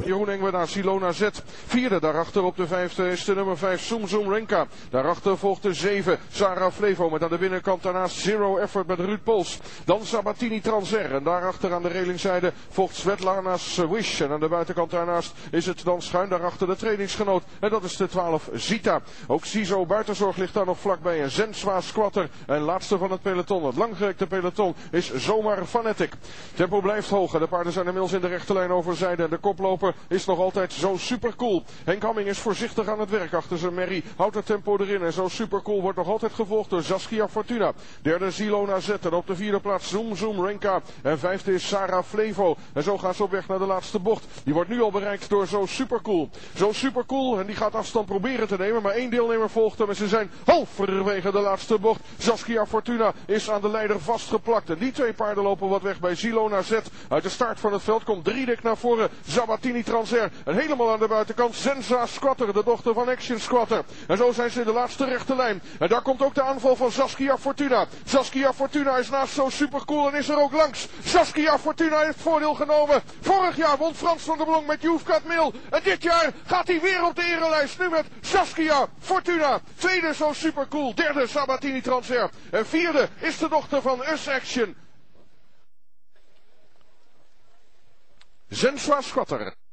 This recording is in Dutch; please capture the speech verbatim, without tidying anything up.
Jeroen Engwe naar Silona Z. Vierde, daarachter op de vijfde is de nummer vijf Zoom Zoom Renka. Daarachter volgt de zeven Sarah Flevo met aan de binnenkant daarnaast Zero Effort met Ruud Pols. Dan Sabatini Transer en daarachter aan de relingzijde volgt Svetlana's Wish. En aan de buitenkant daarnaast is het dan schuin daarachter de trainingsgenoot. En dat is de twaalf Zita. Ook Ciso Buitenzorg ligt daar nog vlakbij. En Zenswa Squatter. En laatste van het peloton, het langgerekte peloton, is Zomaar Fanatic. Tempo blijft hoog en de paarden zijn inmiddels in de rechte lijn overzijde. En de koploper is nog altijd Zo Supercool. Henk Hamming is voorzichtig aan het werk achter zijn merrie. Houdt het tempo erin en Zo Supercool wordt nog altijd gevolgd door Saskia Fortuna. Derde Silona Z en op de vierde plaats Zoom Zoom Renka. En vijfde is Sarah Flevo. En zo gaan ze op weg naar de laatste bocht. Die wordt nu al bereikt door Zo Supercool. Zo Supercool en die gaat afstand proberen te nemen. Maar één deelnemer volgt hem en ze zijn halverwege de laatste bocht. Saskia Fortuna is aan de leider vastgeplakt. En die twee paarden lopen wat weg bij Silona Z. Uit de start van het veld komt Driedek naar voren. Sabatini Transer. En helemaal aan de buitenkant Senza Squatter, de dochter van Action Squatter. En zo zijn ze in de laatste rechte lijn. En daar komt ook de aanval van Saskia Fortuna. Saskia Fortuna is naast Zo Supercool en is er ook langs. Saskia Fortuna heeft voordeel genomen. Vorig jaar won Frans van der Blong met You've Got Mail. En dit jaar gaat hij weer op de erelijst. Nu met Saskia Fortuna. Tweede Zo Supercool. Derde Sabatini Transer. En vierde is de dochter van Us Action. Zenswa Squatter.